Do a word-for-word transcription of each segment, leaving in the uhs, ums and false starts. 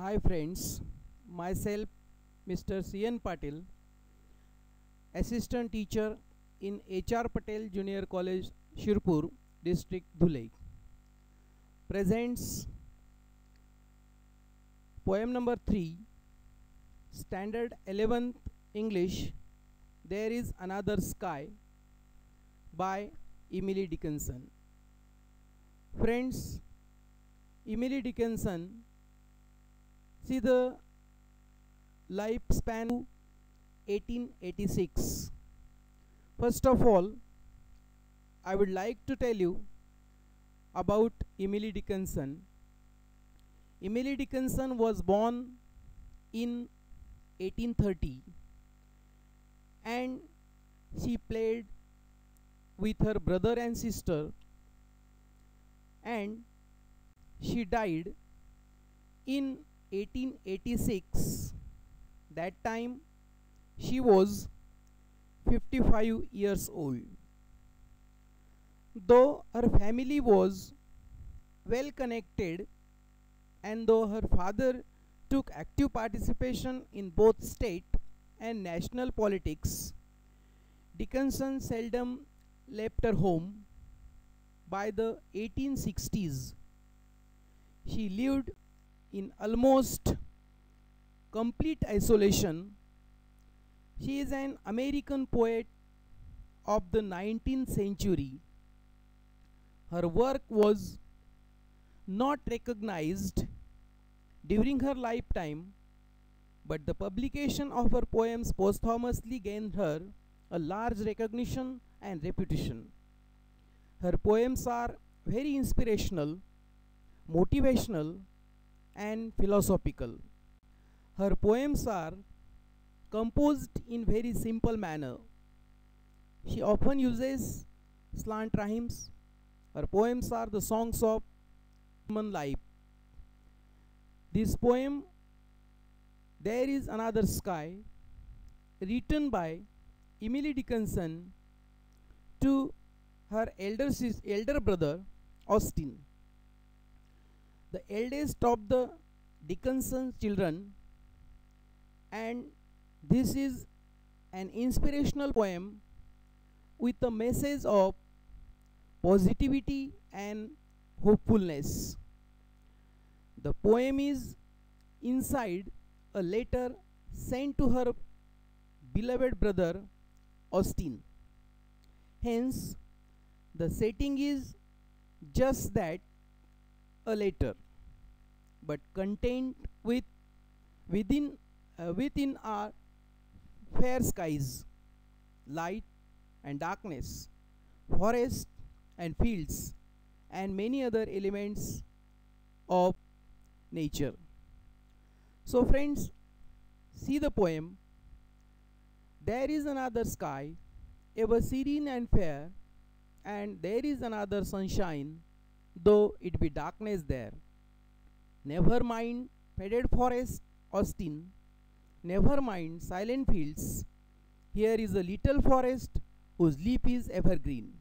Hi friends, myself Mister C N Patil, Assistant Teacher in H R Patel Junior College, Shirpur, District Dhule, presents poem number three, Standard eleventh English, There is Another Sky by Emily Dickinson. Friends, Emily Dickinson, see the lifespan eighteen eighty-six. First of all, I would like to tell you about Emily Dickinson. Emily Dickinson was born in eighteen thirty and she played with her brother and sister, and she died in eighteen eighty-six. That time she was fifty-five years old. Though her family was well connected and though her father took active participation in both state and national politics, Dickinson seldom left her home. By the eighteen sixties, she lived in almost complete isolation. She is an American poet of the nineteenth century. Her work was not recognized during her lifetime, but the publication of her poems posthumously gained her a large recognition and reputation. Her poems are very inspirational, motivational, and philosophical. Her poems are composed in very simple manner. She often uses slant rhymes. Her poems are the songs of human life. This poem, There is Another Sky, written by Emily Dickinson to her elder, elder brother Austin, the eldest of the Dickinson children, and this is an inspirational poem with a message of positivity and hopefulness. The poem is inside a letter sent to her beloved brother Austin. Hence, the setting is just that, a letter, but contained with within uh, within are fair skies, light and darkness, forest and fields, and many other elements of nature. So friends, see the poem. There is another sky, ever serene and fair, and there is another sunshine, though it be darkness there. Never mind faded forest, Austin, never mind silent fields. Here is a little forest whose leaf is evergreen.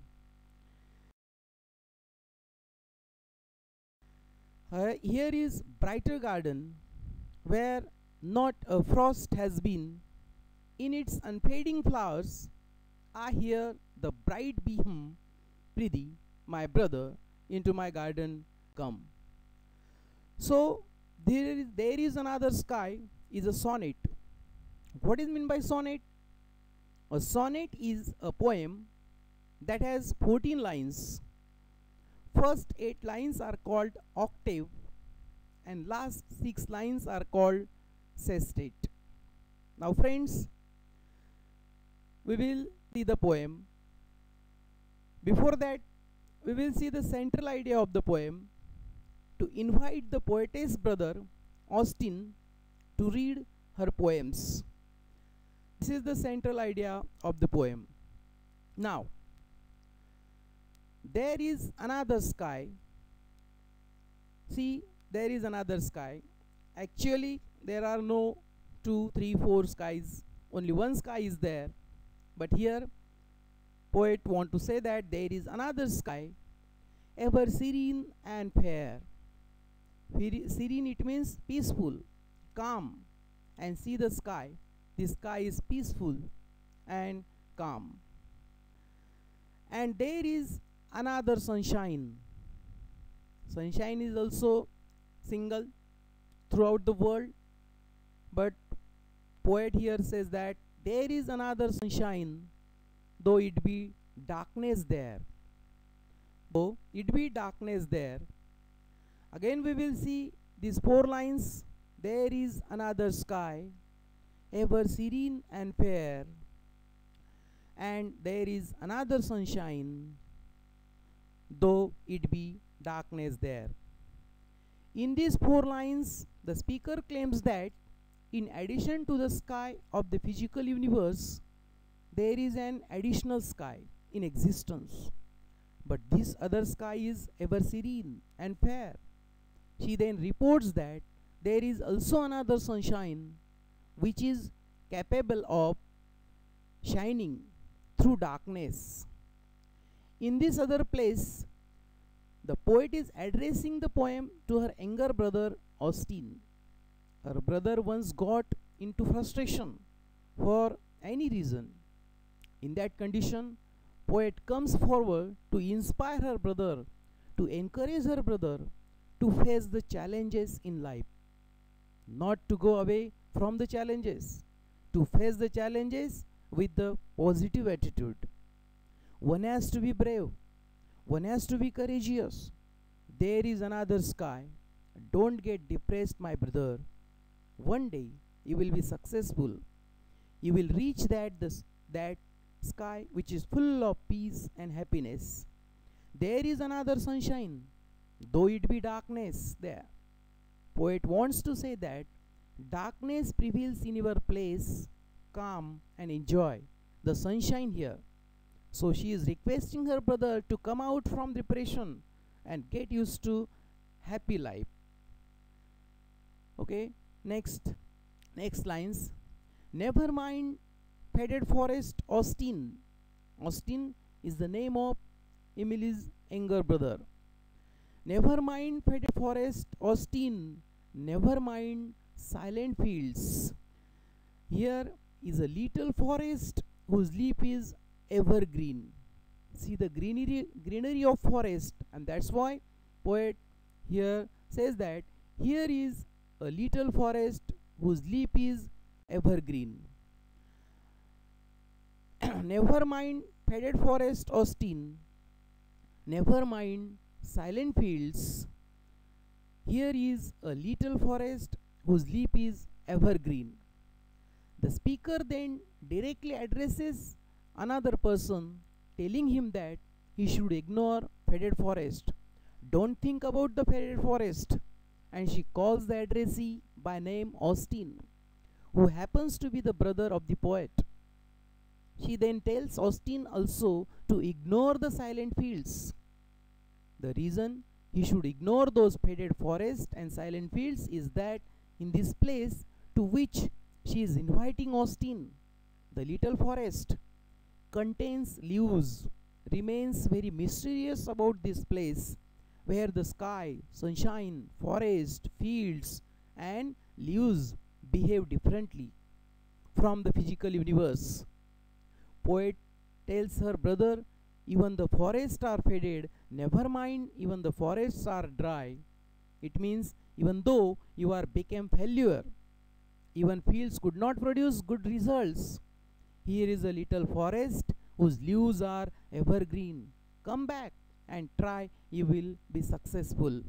Uh, here is brighter garden where not a frost has been. In its unfading flowers, I hear the bright beam. Prithee, my brother, into my garden come. So there is, there is another sky is a sonnet. What is meant by sonnet? A sonnet is a poem that has fourteen lines. First eight lines are called octave and last six lines are called sestet. Now friends, we will see the poem. Before that, we will see the central idea of the poem, to invite the poetess brother Austin to read her poems. This is the central idea of the poem. Now, there is another sky. See, there is another sky. Actually, there are no two, three, four skies. Only one sky is there. But here, poet want to say that there is another sky, ever serene and fair. Serene, it means peaceful, calm and see the sky. The sky is peaceful and calm. And there is another sunshine. Sunshine is also single throughout the world, but poet here says that there is another sunshine, though it be darkness there. Though it be darkness there. Again we will see these four lines. There is another sky, ever serene and fair, and there is another sunshine, though it be darkness there. In these four lines, the speaker claims that in addition to the sky of the physical universe, there is an additional sky in existence. But this other sky is ever serene and fair. She then reports that there is also another sunshine which is capable of shining through darkness. In this other place, the poet is addressing the poem to her younger brother Austin. Her brother once got into frustration for any reason. In that condition, poet comes forward to inspire her brother, to encourage her brother to face the challenges in life, not to go away from the challenges, to face the challenges with the positive attitude. One has to be brave, one has to be courageous. There is another sky. Don't get depressed, my brother. One day you will be successful. You will reach that, this, that sky which is full of peace and happiness. There is another sunshine, though it be darkness there. Poet wants to say that darkness prevails in your place, calm and enjoy the sunshine here. So she is requesting her brother to come out from depression and get used to happy life. Okay, next, next lines. Never mind faded forest, Austin. Austin is the name of Emily's younger brother. Never mind faded forest, Austin. Never mind silent fields. Here is a little forest whose leaf is evergreen. See the greenery, greenery of forest, and that's why poet here says that here is a little forest whose leaf is evergreen. Never mind faded forest, Austin. Never mind silent fields. Here is a little forest whose leaf is evergreen. The speaker then directly addresses another person, telling him that he should ignore faded forest. Don't think about the faded forest. And she calls the addressee by name Austin, who happens to be the brother of the poet. She then tells Austin also to ignore the silent fields. The reason he should ignore those faded forests and silent fields is that in this place to which she is inviting Austin, the little forest contains leaves, remains very mysterious about this place, where the sky, sunshine, forest, fields and leaves behave differently from the physical universe. Poet tells her brother, even the forests are faded, never mind, even the forests are dry. It means even though you are become failure, even fields could not produce good results. Here is a little forest whose leaves are evergreen. Come back and try, you will be successful.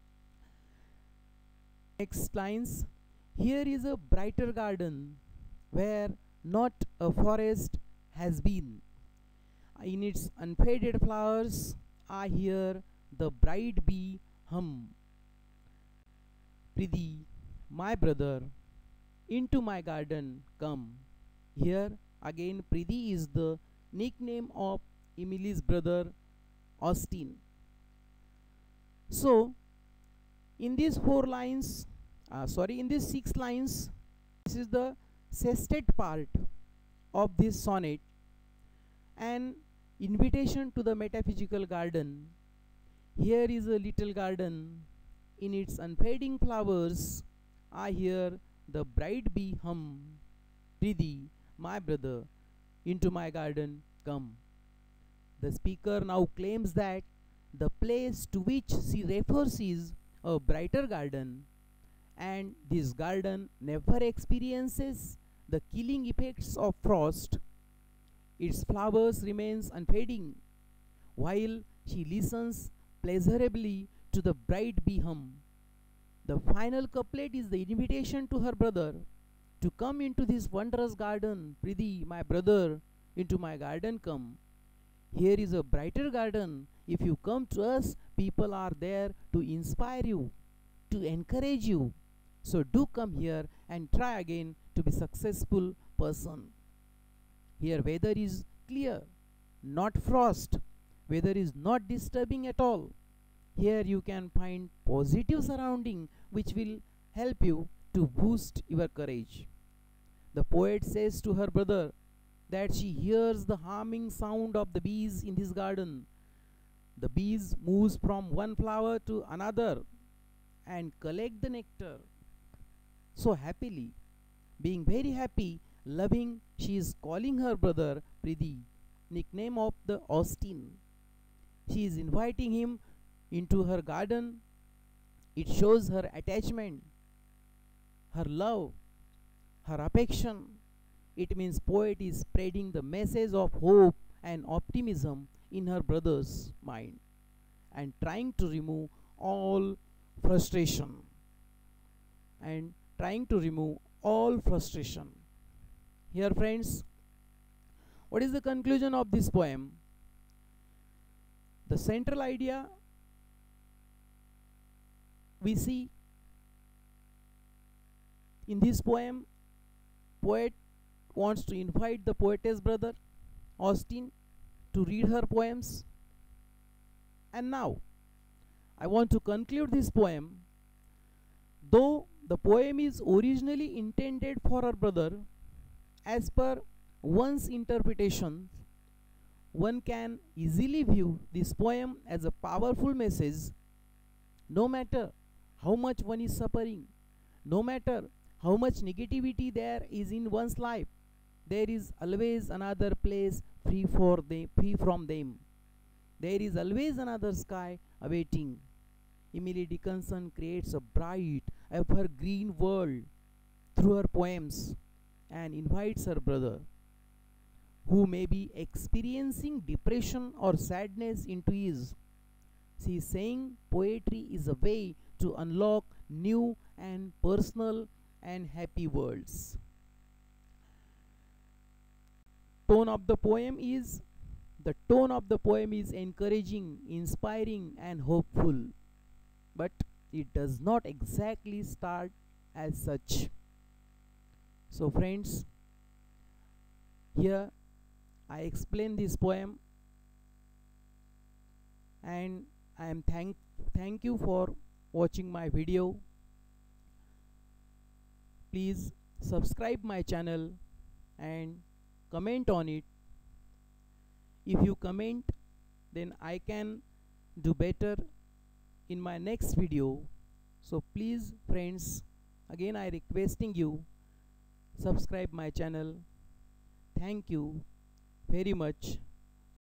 Next lines. Here is a brighter garden where not a forest has been. In its unfaded flowers, I hear the bright bee hum. Prithee, my brother, into my garden come. Here again Prithee is the nickname of Emily's brother Austin. So in these four lines, uh, sorry, in these six lines, this is the sestet part of this sonnet, an invitation to the metaphysical garden. Here is a little garden. In its unfading flowers, I hear the bride be hum. Prithee, my brother, into my garden come. The speaker now claims that the place to which she refers is a brighter garden, and this garden never experiences the killing effects of frost. Its flowers remains unfading, while she listens pleasurably to the bride bee hum. The final couplet is the invitation to her brother to come into this wondrous garden. Prithee, my brother, into my garden come. Here is a brighter garden. If you come to us, people are there to inspire you, to encourage you. So do come here and try again to be successful person. Here weather is clear, not frost. Weather is not disturbing at all. Here you can find positive surrounding which will help you to boost your courage. The poet says to her brother that she hears the humming sound of the bees in this garden. The bees moves from one flower to another and collect the nectar so happily. Being very happy, loving, she is calling her brother Prithee, nickname of the Austin. She is inviting him into her garden. It shows her attachment, her love, her affection. It means poet is spreading the message of hope and optimism in her brother's mind and trying to remove all frustration and trying to remove all frustration. Here friends, what is the conclusion of this poem? The central idea we see in this poem, poet wants to invite the poetess brother Austin to read her poems. And now I want to conclude this poem. Though the poem is originally intended for her brother, as per one's interpretation, one can easily view this poem as a powerful message. No matter how much one is suffering, no matter how much negativity there is in one's life, there is always another place free for them, free from them. There is always another sky awaiting. Emily Dickinson creates a bright, evergreen world through her poems and invites her brother, who may be experiencing depression or sadness, into ease. She is saying poetry is a way to unlock new and personal and happy worlds. Tone of the poem is the tone of the poem is encouraging, inspiring and hopeful, but it does not exactly start as such. So friends, here I explain this poem, and I am thank thank you for watching my video. Please subscribe my channel and comment on it. If you comment, then I can do better in my next video. So please friends, again I requesting you, subscribe my channel. Thank you very much.